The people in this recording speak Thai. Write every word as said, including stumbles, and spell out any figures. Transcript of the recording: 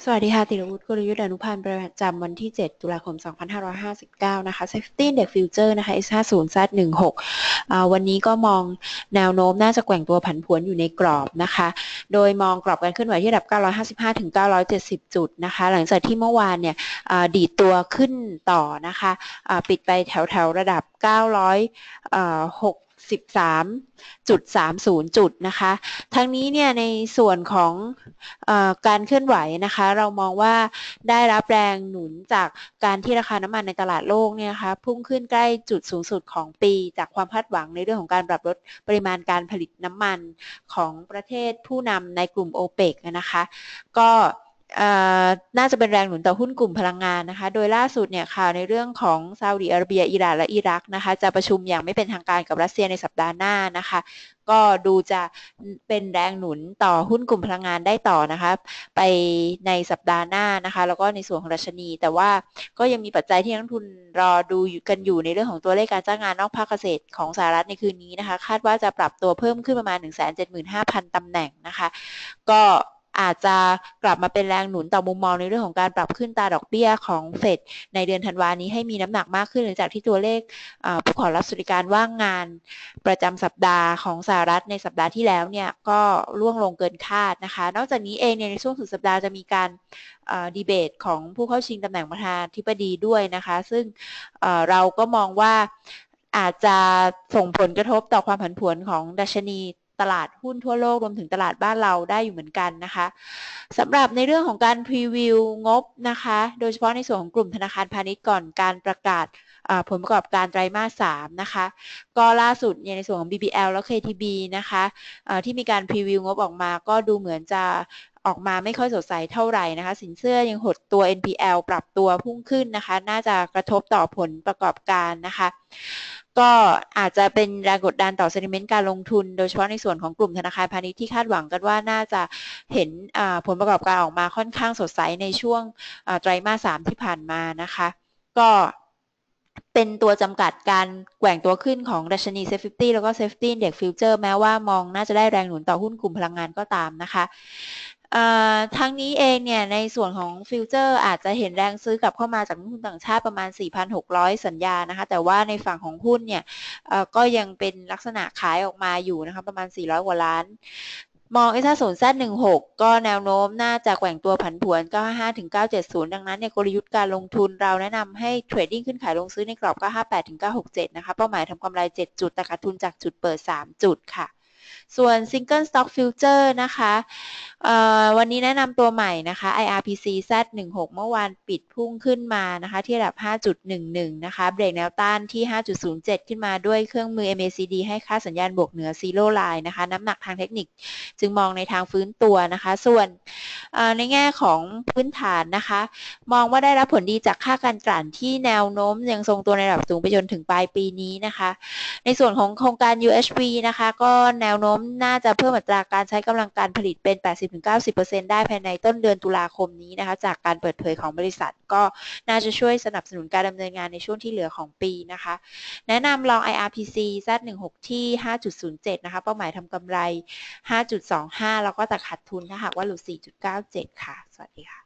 สวัสดีค่ะติรวุฒิ กลยุทธ์อนุพันธ์ประจำวันที่ เจ็ด ตุลาคม สองพันห้าร้อยห้าสิบเก้า นะคะ Safety Index Future นะคะ เอส ห้าสิบ แซด หนึ่งหก อ่าวันนี้ก็มองแนวโน้มน่าจะแกว่งตัวผันผวนอยู่ในกรอบนะคะ โดยมองกรอบการเคลื่อนไหวที่ระดับ เก้าร้อยห้าสิบห้าถึงเก้าร้อยเจ็ดสิบ จุดนะคะ หลังจากที่เมื่อวานเนี่ยดีดตัวขึ้นต่อนะคะปิดไปแถวแถวระดับ เก้าร้อยหกสิบสามจุดสามศูนย์ จุดนะคะทั้งนี้เนี่ยในส่วนของเอ่อการเคลื่อนไหวนะคะเรามองว่าได้รับแรงหนุนจากการที่ราคาน้ำมันในตลาดโลกเนี่ยนะคะพุ่งขึ้นใกล้จุดสูงสุดของปีจากความคาดหวังในเรื่องของการปรับลดปริมาณการผลิตน้ำมันของประเทศผู้นำในกลุ่ม โอเปก นะคะก็น่าจะเป็นแรงหนุนต่อหุ้นกลุ่มพลังงานนะคะโดยล่าสุดเนี่ยข่าวในเรื่องของซาอุดิอาระเบียอิหร่านและอิรักนะคะจะประชุมอย่างไม่เป็นทางการกับรัสเซียในสัปดาห์หน้านะคะก็ดูจะเป็นแรงหนุนต่อหุ้นกลุ่มพลังงานได้ต่อนะคะไปในสัปดาห์หน้านะคะแล้วก็ในส่วนของดัชนีแต่ว่าก็ยังมีปัจจัยที่นักลงทุนรอดูกันอยู่ในเรื่องของตัวเลขการจ้างงานนอกภาคเกษตรของสหรัฐในคืนนี้นะคะคาดว่าจะปรับตัวเพิ่มขึ้นประมาณ หนึ่งแสนเจ็ดหมื่นห้าพัน ตำแหน่งนะคะก็อาจจะกลับมาเป็นแรงหนุนต่อมุมมองในเรื่องของการปรับขึ้นตราดอกเบี้ยของเฟดในเดือนธันวานี้ให้มีน้ำหนักมากขึ้นหลังจากที่ตัวเลขผู้ขอรับสวัสดิการว่างงานประจำสัปดาห์ของสหรัฐในสัปดาห์ที่แล้วเนี่ยก็ล่วงลงเกินคาดนะคะนอกจากนี้เองในช่วงสุดสัปดาห์จะมีการดีเบตของผู้เข้าชิงตำแหน่งประธานาธิบดีด้วยนะคะซึ่งเราก็มองว่าอาจจะส่งผลกระทบต่อความผันผวนของดัชนีตลาดหุ้นทั่วโลกรวมถึงตลาดบ้านเราได้อยู่เหมือนกันนะคะสำหรับในเรื่องของการพรีวิวงบนะคะโดยเฉพาะในส่วนของกลุ่มธนาคารพาณิชย์ก่อนการประกาศผลประกอบการไตรมาสสามนะคะก็ล่าสุดในส่วนของ บี บี แอล และ เค ที บี นะคะที่มีการพรีวิวงบออกมาก็ดูเหมือนจะออกมาไม่ค่อยสดใสเท่าไหร่นะคะสินเชื่อยังหดตัว เอ็น พี แอล ปรับตัวพุ่งขึ้นนะคะน่าจะกระทบต่อผลประกอบการนะคะก็อาจจะเป็นแรงกดดันต่อ sentiment การลงทุนโดยเฉพาะในส่วนของกลุ่มธนาคารพาณิชย์ที่คาดหวังกันว่าน่าจะเห็นผลประกอบการออกมาค่อนข้างสดใสในช่วงไตรมาสสามที่ผ่านมานะคะก็เป็นตัวจำกัดการแกว่งตัวขึ้นของดัชนี Safety แล้วก็ Safety Index Future แม้ว่ามองน่าจะได้แรงหนุนต่อหุ้นกลุ่มพลังงานก็ตามนะคะทั้งนี้เองเนี่ยในส่วนของฟิวเจอร์อาจจะเห็นแรงซื้อกลับเข้ามาจากนักลงทุนต่างชาติประมาณ สี่พันหกร้อย สัญญานะคะแต่ว่าในฝั่งของหุ้นเนี่ยก็ยังเป็นลักษณะขายออกมาอยู่นะคะประมาณสี่ร้อยกว่าล้านมอง เอส ห้าสิบ แซด หนึ่งหก ก็แนวโน้มน่าจะแกว่งตัวผันผวนเก้าร้อยห้าสิบถึงเก้าร้อยเจ็ดสิบดังนั้นเนี่ยกลยุทธ์การลงทุนเราแนะนำให้เทรดดิ้งขึ้นขายลงซื้อในกรอบเก้าร้อยห้าสิบแปดถึงเก้าร้อยหกสิบเจ็ดนะคะเป้าหมายทำกำไรเจ็ดจุดแต่ขาดทุนจากจุดเปิดสามจุดค่ะส่วน Single Stock Future นะคะวันนี้แนะนำตัวใหม่นะคะ ไอ อาร์ พี ซี แซด หนึ่งหก เมื่อวานปิดพุ่งขึ้นมานะคะที่ระดับ ห้าจุดหนึ่งหนึ่ง นะคะเบรกแนวต้านที่ ห้าจุดศูนย์เจ็ด ขึ้นมาด้วยเครื่องมือ เอ็ม เอ ซี ดี ให้ค่าสัญญาณบวกเหนือ Zero Line นะคะน้ำหนักทางเทคนิคจึงมองในทางฟื้นตัวนะคะส่วนในแง่ของพื้นฐานนะคะมองว่าได้รับผลดีจากค่าการกลั่นที่แนวโน้มยังทรงตัวในระดับสูงไปจนถึงปลายปีนี้นะคะในส่วนของโครงการ ยู เอช วี นะคะก็แนวโน้มน่าจะเพิ่มอัตราการใช้กำลังการผลิตเป็น แปดสิบถึงเก้าสิบเปอร์เซ็นต์ ได้ภายในต้นเดือนตุลาคมนี้นะคะจากการเปิดเผยของบริษัทก็น่าจะช่วยสนับสนุนการดำเนินงานในช่วงที่เหลือของปีนะคะแนะนำลอง ไอ อาร์ พี ซี แซด หนึ่งหก ที่ ห้าจุดศูนย์เจ็ด นะคะเป้าหมายทำกำไร ห้าจุดสองห้า แล้วก็แต่ขาดทุนถ้าหากว่าหลุด สี่จุดเก้าเจ็ด ค่ะสวัสดีค่ะ